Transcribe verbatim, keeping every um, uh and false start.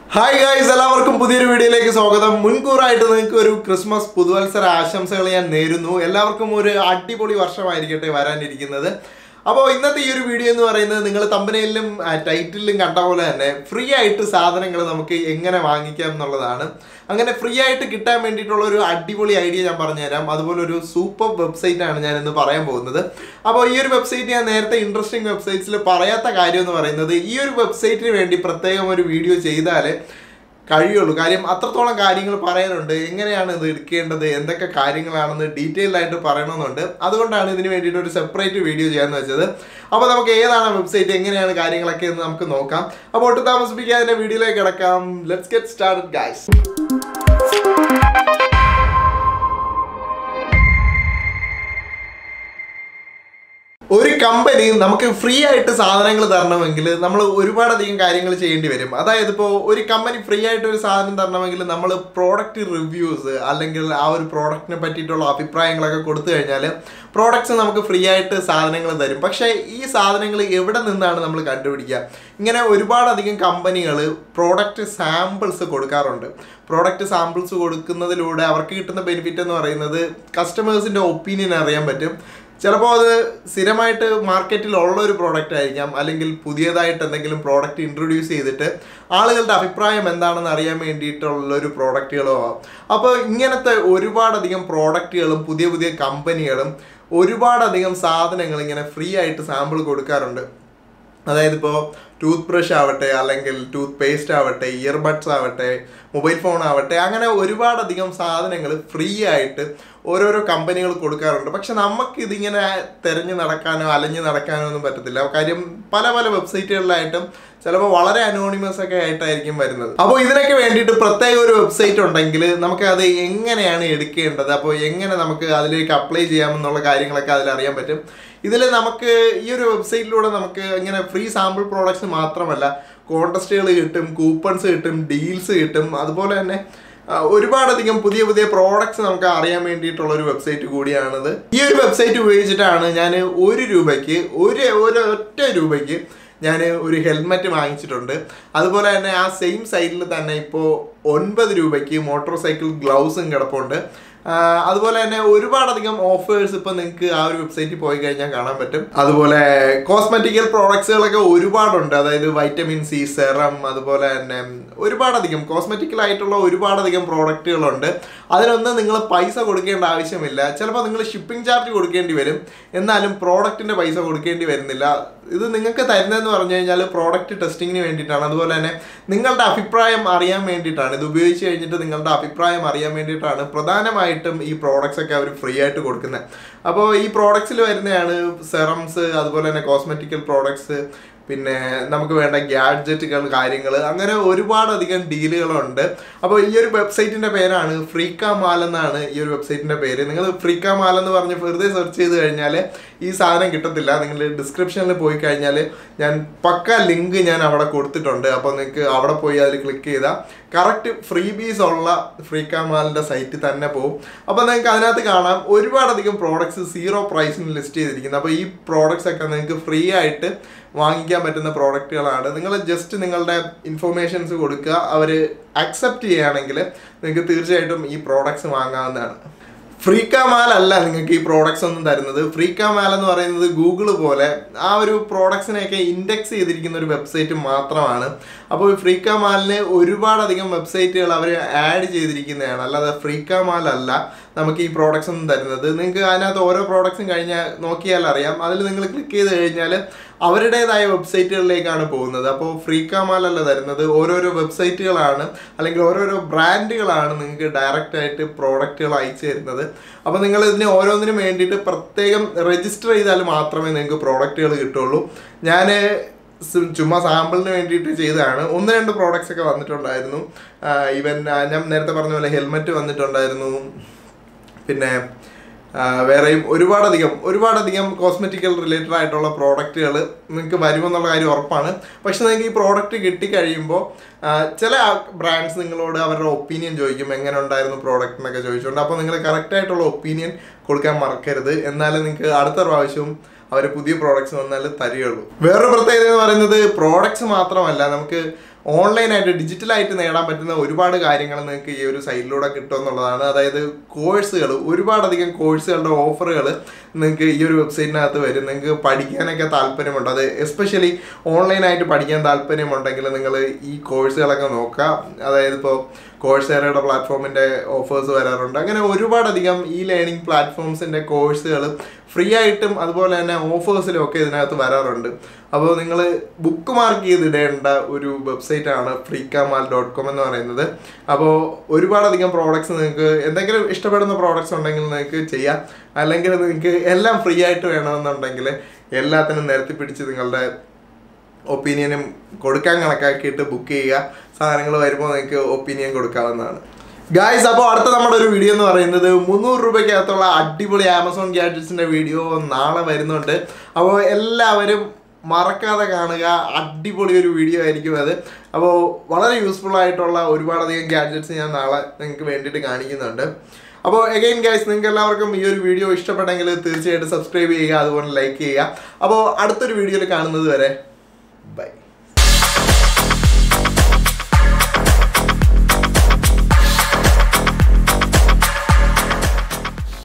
Hi guys, എല്ലാവർക്കും പുതിയൊരു വീഡിയോയിലേക്ക് സ്വാഗതം. മുൻകൂറായിട്ട് നിങ്ങൾക്ക് ഒരു ക്രിസ്മസ് പുതുവത്സര ആശംസകൾ ഞാൻ നേരുന്നു. എല്ലാവർക്കും ഒരു അടിപൊളി വർഷമായിരിക്കട്ടെ വരാനിരിക്കുന്നത്. അപ്പോൾ ഇന്നത്തെ ഈ ഒരു വീഡിയോ എന്ന് പറയുന്നത് നിങ്ങൾ തമ്പനയിലും ടൈറ്റിലും കണ്ട പോലെ തന്നെ ഫ്രീ ആയിട്ട് സാധനങ്ങൾ നമുക്ക് എങ്ങനെ വാങ്ങിക്കാം എന്നുള്ളതാണ്. അങ്ങനെ ഫ്രീ ആയിട്ട് കിട്ടാൻ വേണ്ടിയിട്ടുള്ള ഒരു അടിപൊളി ഐഡിയ ഞാൻ പറഞ്ഞുതരാം. അതുപോലെ ഒരു സൂപ്പർ വെബ്സൈറ്റ് ആണ് ഞാൻ ഇന്ന് പറയാൻ പോകുന്നത്. അപ്പോൾ ഈ ഒരു വെബ്സൈറ്റ് ഞാൻ നേരത്തെ ഇൻട്രസ്റ്റിംഗ് വെബ്സൈറ്റ്സിൽ പറയാത്ത കാര്യം എന്ന് പറയുന്നത് ഈ ഒരു വെബ്സൈറ്റിന് വേണ്ടി പ്രത്യേകം ഒരു വീഡിയോ ചെയ്താൽ കഴിയുള്ളൂ. കാര്യം അത്രത്തോളം കാര്യങ്ങൾ പറയാനുണ്ട്. എങ്ങനെയാണ് ഇത് എടുക്കേണ്ടത്, എന്തൊക്കെ കാര്യങ്ങളാണെന്ന് ഡീറ്റെയിൽഡ് ആയിട്ട് പറയണമെന്നുണ്ട്. അതുകൊണ്ടാണ് ഇതിന് വേണ്ടിയിട്ട് ഒരു സെപ്പറേറ്റ് വീഡിയോ ചെയ്യാമെന്ന് വെച്ചത്. അപ്പോൾ നമുക്ക് ഏതാണ് വെബ്സൈറ്റ്, എങ്ങനെയാണ് കാര്യങ്ങളൊക്കെ എന്ന് നമുക്ക് നോക്കാം. അപ്പോൾ ഒട്ടും താമസിപ്പിക്കാതെ വീഡിയോയിലേക്ക് കിടക്കാം. Let's get started guys. ഒരു കമ്പനി നമുക്ക് ഫ്രീ ആയിട്ട് സാധനങ്ങൾ തരണമെങ്കിൽ നമ്മൾ ഒരുപാടധികം കാര്യങ്ങൾ ചെയ്യേണ്ടി വരും. അതായത് ഇപ്പോൾ ഒരു കമ്പനി ഫ്രീ ആയിട്ട് ഒരു സാധനം തരണമെങ്കിൽ നമ്മൾ പ്രോഡക്റ്റ് റിവ്യൂസ് അല്ലെങ്കിൽ ആ ഒരു പ്രോഡക്റ്റിനെ പറ്റിയിട്ടുള്ള അഭിപ്രായങ്ങളൊക്കെ കൊടുത്തു കഴിഞ്ഞാൽ പ്രോഡക്റ്റ്സ് നമുക്ക് ഫ്രീ ആയിട്ട് സാധനങ്ങൾ തരും. പക്ഷേ ഈ സാധനങ്ങൾ എവിടെ നിന്നാണ് നമ്മൾ കണ്ടുപിടിക്കുക? ഇങ്ങനെ ഒരുപാടധികം കമ്പനികൾ പ്രോഡക്റ്റ് സാമ്പിൾസ് കൊടുക്കാറുണ്ട്. പ്രോഡക്റ്റ് സാമ്പിൾസ് കൊടുക്കുന്നതിലൂടെ അവർക്ക് കിട്ടുന്ന ബെനിഫിറ്റ് എന്ന് പറയുന്നത് കസ്റ്റമേഴ്സിൻ്റെ ഒപ്പീനിയൻ അറിയാൻ പറ്റും. ചിലപ്പോൾ അത് സ്ഥിരമായിട്ട് മാർക്കറ്റിലുള്ള ഒരു പ്രോഡക്റ്റ് ആയിരിക്കാം, അല്ലെങ്കിൽ പുതിയതായിട്ട് എന്തെങ്കിലും പ്രോഡക്റ്റ് ഇൻട്രൊഡ്യൂസ് ചെയ്തിട്ട് ആളുകളുടെ അഭിപ്രായം എന്താണെന്ന് അറിയാൻ വേണ്ടിയിട്ടുള്ളൊരു പ്രോഡക്റ്റുകളോ ആവാം. അപ്പോൾ ഇങ്ങനത്തെ ഒരുപാടധികം പ്രോഡക്റ്റുകളും പുതിയ പുതിയ കമ്പനികളും ഒരുപാടധികം സാധനങ്ങൾ ഇങ്ങനെ ഫ്രീ ആയിട്ട് സാമ്പിൾ കൊടുക്കാറുണ്ട്. അതായത് ഇപ്പോൾ ടൂത്ത് ബ്രഷ് ആവട്ടെ, അല്ലെങ്കിൽ ടൂത്ത് പേസ്റ്റ് ആവട്ടെ, ഇയർബഡ്സ് ആവട്ടെ, മൊബൈൽ ഫോൺ ആവട്ടെ, അങ്ങനെ ഒരുപാടധികം സാധനങ്ങൾ ഫ്രീ ആയിട്ട് ഓരോരോ കമ്പനികൾ കൊടുക്കാറുണ്ട്. പക്ഷെ നമുക്കിതിങ്ങനെ തിരഞ്ഞു നടക്കാനോ അലഞ്ഞു നടക്കാനോ ഒന്നും പറ്റത്തില്ല. കാര്യം പല പല വെബ്സൈറ്റുകളിലായിട്ടും ചിലപ്പോൾ വളരെ അനോണിമസ് ഒക്കെ ആയിട്ടായിരിക്കും വരുന്നത്. അപ്പോൾ ഇതിനൊക്കെ വേണ്ടിയിട്ട് പ്രത്യേക ഒരു വെബ്സൈറ്റ് ഉണ്ടെങ്കിൽ നമുക്ക് അത് എങ്ങനെയാണ് എടുക്കേണ്ടത്, അപ്പോൾ എങ്ങനെ നമുക്ക് അതിലേക്ക് അപ്ലൈ ചെയ്യാമെന്നുള്ള കാര്യങ്ങളൊക്കെ അതിലറിയാൻ പറ്റും. ഇതിൽ നമുക്ക് ഈ ഒരു വെബ്സൈറ്റിലൂടെ നമുക്ക് ഇങ്ങനെ ഫ്രീ സാമ്പിൾ പ്രോഡക്ട്സ് മാത്രമല്ല കോൺടെസ്റ്റുകൾ കിട്ടും, കൂപ്പൺസ് കിട്ടും, ഡീൽസ് കിട്ടും. അതുപോലെ തന്നെ ഒരുപാടധികം പുതിയ പുതിയ പ്രോഡക്ട്സ് നമുക്ക് അറിയാൻ വേണ്ടിയിട്ടുള്ള ഒരു വെബ്സൈറ്റ് കൂടിയാണിത്. ഈ ഒരു വെബ്സൈറ്റ് ഉപയോഗിച്ചിട്ടാണ് ഞാൻ ഒരു രൂപയ്ക്ക് ഒരു ഒരു ഒറ്റ രൂപയ്ക്ക് ഞാൻ ഒരു ഹെൽമെറ്റ് വാങ്ങിച്ചിട്ടുണ്ട്. അതുപോലെ തന്നെ ആ സെയിം സൈറ്റിൽ തന്നെ ഇപ്പോൾ ഒൻപത് രൂപയ്ക്ക് മോട്ടോർ സൈക്കിൾ ഗ്ലൗസും കിടപ്പുണ്ട്. അതുപോലെ തന്നെ ഒരുപാടധികം ഓഫേഴ്സ് ഇപ്പം നിങ്ങൾക്ക് ആ ഒരു വെബ്സൈറ്റിൽ പോയി കഴിഞ്ഞാൽ കാണാൻ പറ്റും. അതുപോലെ കോസ്മെറ്റിക്കൽ പ്രോഡക്ട്സുകളൊക്കെ ഒരുപാടുണ്ട്. അതായത് വൈറ്റമിൻ സി, സെറം, അതുപോലെ തന്നെ ഒരുപാടധികം കോസ്മെറ്റിക്കൽ ആയിട്ടുള്ള ഒരുപാടധികം പ്രോഡക്റ്റുകളുണ്ട്. അതിനൊന്നും നിങ്ങൾ പൈസ കൊടുക്കേണ്ട ആവശ്യമില്ല. ചിലപ്പോൾ നിങ്ങൾ ഷിപ്പിംഗ് ചാർജ് കൊടുക്കേണ്ടി വരും, എന്നാലും പ്രോഡക്റ്റിൻ്റെ പൈസ കൊടുക്കേണ്ടി വരുന്നില്ല. ഇത് നിങ്ങൾക്ക് തരുന്നതെന്ന് പറഞ്ഞു കഴിഞ്ഞാൽ പ്രോഡക്റ്റ് ടെസ്റ്റിങ്ങിന് വേണ്ടിയിട്ടാണ്. അതുപോലെ തന്നെ നിങ്ങളുടെ അഭിപ്രായം അറിയാൻ വേണ്ടിയിട്ടാണ്. ഇത് ഉപയോഗിച്ച് കഴിഞ്ഞിട്ട് നിങ്ങളുടെ അഭിപ്രായം അറിയാൻ വേണ്ടിയിട്ടാണ് പ്രധാനമായിട്ടും ഈ പ്രോഡക്ട്സ് ഒക്കെ അവർ ഫ്രീ ആയിട്ട് കൊടുക്കുന്നത്. അപ്പോൾ ഈ പ്രോഡക്ട്സിൽ വരുന്നതാണ് സെറംസ്, അതുപോലെ തന്നെ കോസ്മെറ്റിക്കൽ പ്രോഡക്ട്സ്, പിന്നെ നമുക്ക് വേണ്ട ഗാഡ്ജറ്റുകൾ, കാര്യങ്ങൾ, അങ്ങനെ ഒരുപാടധികം ഡീലുകളുണ്ട്. അപ്പോൾ ഈ ഒരു വെബ്സൈറ്റിൻ്റെ പേരാണ് ഫ്രീക്ക മാൽ എന്നാണ് ഈ ഒരു വെബ്സൈറ്റിൻ്റെ പേര്. നിങ്ങൾ ഫ്രീക്ക മാൽ എന്ന് പറഞ്ഞ് വെറുതെ സെർച്ച് ചെയ്ത് കഴിഞ്ഞാൽ ഈ സാധനം കിട്ടത്തില്ല. നിങ്ങൾ ഡിസ്ക്രിപ്ഷനിൽ പോയി കഴിഞ്ഞാൽ ഞാൻ പക്ക ലിങ്ക് ഞാൻ അവിടെ കൊടുത്തിട്ടുണ്ട്. അപ്പോൾ നിങ്ങൾക്ക് അവിടെ പോയി അതിൽ ക്ലിക്ക് ചെയ്താൽ കറക്റ്റ് ഫ്രീ ബീസ് ഉള്ള ഫ്രീക്ക മാലിൻ്റെ സൈറ്റിൽ തന്നെ പോകും. അപ്പോൾ നിങ്ങൾക്ക് അതിനകത്ത് കാണാം ഒരുപാടധികം പ്രോഡക്ട്സ് സീറോ പ്രൈസിന് ലിസ്റ്റ് ചെയ്തിരിക്കുന്നത്. അപ്പോൾ ഈ പ്രോഡക്ട്സ് ഒക്കെ നിങ്ങൾക്ക് ഫ്രീ ആയിട്ട് വാങ്ങിക്കാൻ പറ്റുന്ന പ്രോഡക്റ്റുകളാണ്. നിങ്ങൾ ജസ്റ്റ് നിങ്ങളുടെ ഇൻഫർമേഷൻസ് കൊടുക്കുക, അവർ അക്സെപ്റ്റ് ചെയ്യുകയാണെങ്കിൽ നിങ്ങൾക്ക് തീർച്ചയായിട്ടും ഈ പ്രോഡക്ട്സ് വാങ്ങാവുന്നതാണ്. ഫ്രീക്ക മാൽ അല്ല നിങ്ങൾക്ക് ഈ പ്രോഡക്ട്സ് ഒന്നും തരുന്നത്. ഫ്രീക്ക മാൽ എന്ന് പറയുന്നത് ഗൂഗിൾ പോലെ ആ ഒരു പ്രോഡക്ട്സിനെയൊക്കെ ഇൻഡെക്സ് ചെയ്തിരിക്കുന്ന ഒരു വെബ്സൈറ്റ് മാത്രമാണ്. അപ്പോൾ ഫ്രീക്ക മാലിന് ഒരുപാടധികം വെബ്സൈറ്റുകൾ അവർ ആഡ് ചെയ്തിരിക്കുന്നതാണ്. അല്ലാതെ ഫ്രീക്ക മാൽ അല്ല നമുക്ക് ഈ പ്രോഡക്ട്സ് ഒന്നും തരുന്നത്. നിങ്ങൾക്ക് അതിനകത്ത് ഓരോ പ്രോഡക്ട്സും കഴിഞ്ഞാൽ നോക്കിയാൽ അറിയാം. അതിൽ നിങ്ങൾ ക്ലിക്ക് ചെയ്ത് കഴിഞ്ഞാൽ അവരുടേതായ വെബ്സൈറ്റുകളിലേക്കാണ് പോകുന്നത്. അപ്പോൾ ഫ്രീക്ക മാൽ അല്ല തരുന്നത്, ഓരോരോ വെബ്സൈറ്റുകളാണ് അല്ലെങ്കിൽ ഓരോരോ ബ്രാൻഡുകളാണ് നിങ്ങൾക്ക് ഡയറക്റ്റായിട്ട് പ്രോഡക്റ്റുകൾ അയച്ചു തരുന്നത്. അപ്പോൾ നിങ്ങൾ ഇതിന് ഓരോന്നിനും വേണ്ടിയിട്ട് പ്രത്യേകം രജിസ്റ്റർ ചെയ്താൽ മാത്രമേ നിങ്ങൾക്ക് പ്രോഡക്റ്റുകൾ കിട്ടുള്ളൂ. ഞാൻ ചുമ്മാ സാമ്പിളിന് വേണ്ടിയിട്ട് ചെയ്തതാണ്. ഒന്ന് രണ്ട് പ്രോഡക്റ്റ്സ് ഒക്കെ വന്നിട്ടുണ്ടായിരുന്നു. ഈവൻ ഞാൻ നേരത്തെ പറഞ്ഞ പോലെ ഹെൽമെറ്റ് വന്നിട്ടുണ്ടായിരുന്നു. പിന്നെ വേറെയും ഒരുപാടധികം ഒരുപാടധികം കോസ്മെറ്റിക്കൽ റിലേറ്റഡ് ആയിട്ടുള്ള പ്രോഡക്റ്റുകൾ നിങ്ങൾക്ക് വരുമെന്നുള്ള കാര്യം ഉറപ്പാണ്. പക്ഷെ നിങ്ങൾക്ക് ഈ പ്രോഡക്റ്റ് കിട്ടിക്കഴിയുമ്പോൾ ചില ബ്രാൻഡ്സ് നിങ്ങളോട് അവരുടെ ഒപ്പീനിയൻ ചോദിക്കും, എങ്ങനെ ഉണ്ടായിരുന്നു പ്രോഡക്റ്റ് എന്നൊക്കെ ചോദിച്ചുകൊണ്ട്. അപ്പോൾ നിങ്ങൾ കറക്റ്റായിട്ടുള്ള ഒപ്പീനിയൻ കൊടുക്കാൻ മറക്കരുത്. എന്നാലും നിങ്ങൾക്ക് അടുത്ത പ്രാവശ്യവും അവർ പുതിയ പ്രോഡക്റ്റ്സ് വന്നാൽ തരികയുള്ളൂ. വേറൊരു പ്രത്യേകത എന്ന് പറയുന്നത് പ്രോഡക്ട്സ് മാത്രമല്ല, നമുക്ക് ഓൺലൈനായിട്ട് ഡിജിറ്റലായിട്ട് നേടാൻ പറ്റുന്ന ഒരുപാട് കാര്യങ്ങൾ നിങ്ങൾക്ക് ഈ ഒരു സൈറ്റിലൂടെ കിട്ടുമെന്നുള്ളതാണ്. അതായത് കോഴ്സുകൾ, ഒരുപാടധികം കോഴ്സുകളുടെ ഓഫറുകൾ നിങ്ങൾക്ക് ഈ ഒരു വെബ്സൈറ്റിനകത്ത് വരും. നിങ്ങൾക്ക് പഠിക്കാനൊക്കെ താല്പര്യമുണ്ട്, അത് എസ്പെഷ്യലി ഓൺലൈനായിട്ട് പഠിക്കാൻ താല്പര്യമുണ്ടെങ്കിൽ നിങ്ങൾ ഈ കോഴ്സുകളൊക്കെ നോക്കുക. അതായത് ഇപ്പോൾ കോഴ്സേറയുടെ പ്ലാറ്റ്ഫോമിൻ്റെ ഓഫേഴ്സ് വരാറുണ്ട്. അങ്ങനെ ഒരുപാടധികം ഈ ലേണിംഗ് പ്ലാറ്റ്ഫോംസിൻ്റെ കോഴ്സുകൾ ഫ്രീ ആയിട്ടും അതുപോലെ തന്നെ ഓഫേഴ്സിലും ഒക്കെ ഇതിനകത്ത് വരാറുണ്ട്. അപ്പോൾ നിങ്ങൾ ബുക്ക് മാർക്ക് ചെയ്തിടേണ്ട ഒരു വെബ്സൈറ്റാണ് ഫ്രീക്കാമാൽ ഡോട്ട് കോം എന്ന് പറയുന്നത്. അപ്പോൾ ഒരുപാടധികം പ്രോഡക്റ്റ്സ് നിങ്ങൾക്ക് എന്തെങ്കിലും ഇഷ്ടപ്പെടുന്ന പ്രോഡക്റ്റ്സ് ഉണ്ടെങ്കിൽ നിങ്ങൾക്ക് ചെയ്യാം. അല്ലെങ്കിൽ നിങ്ങൾക്ക് എല്ലാം ഫ്രീ ആയിട്ട് വേണമെന്നുണ്ടെങ്കിൽ എല്ലാത്തിനും നിരത്തി പിടിച്ച് നിങ്ങളുടെ ഒപ്പീനിയനും കൊടുക്കാൻ കണക്കാക്കിയിട്ട് ബുക്ക് ചെയ്യുക. സാധനങ്ങൾ വരുമ്പോൾ നിങ്ങൾക്ക് ഒപ്പീനിയൻ കൊടുക്കാവുന്നതാണ്. ഗായ്സ്, അപ്പോൾ അടുത്ത നമ്മുടെ ഒരു വീഡിയോ എന്ന് പറയുന്നത് മുന്നൂറ് രൂപയ്ക്കകത്തുള്ള അടിപൊളി ആമസോൺ ഗാഡ്ജറ്റ്സിൻ്റെ വീഡിയോ നാളെ വരുന്നുണ്ട്. അപ്പോൾ എല്ലാവരും മറക്കാതെ കാണുക, അടിപൊളി ഒരു വീഡിയോ ആയിരിക്കും അത്. അപ്പോൾ വളരെ യൂസ്ഫുൾ ആയിട്ടുള്ള ഒരുപാടധികം ഗാഡ്ജറ്റ്സ് ഞാൻ നാളെ നിങ്ങൾക്ക് വേണ്ടിയിട്ട് കാണിക്കുന്നുണ്ട്. അപ്പോൾ എഗെയിൻ ഗൈസ്, നിങ്ങൾക്ക് എല്ലാവർക്കും ഈ ഒരു വീഡിയോ ഇഷ്ടപ്പെട്ടെങ്കിൽ തീർച്ചയായിട്ടും സബ്സ്ക്രൈബ് ചെയ്യുക, അതുപോലെ ലൈക്ക് ചെയ്യുക. അപ്പോൾ അടുത്തൊരു വീഡിയോയിൽ കാണുന്നത് വരെ